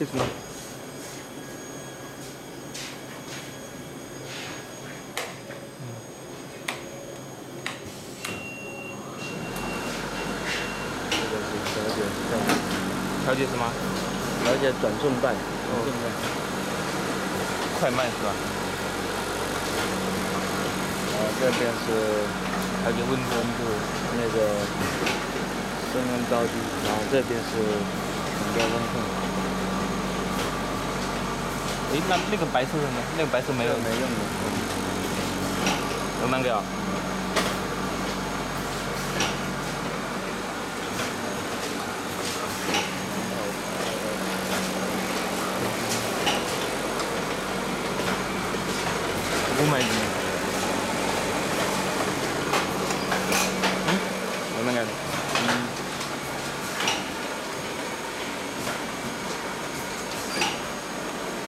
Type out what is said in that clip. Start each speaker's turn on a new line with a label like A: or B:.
A: 这什么？
B: 这个是
A: 调节什么？
B: 调节转瞬半，转瞬半，
A: 快慢是吧？
B: 这边是
A: 调节温度，
B: 那个升温高低，然后这边是整个温控。
A: 诶，那个白色的呢？那个白色没有，
B: 没用的。
A: 能拿给啊？5枚。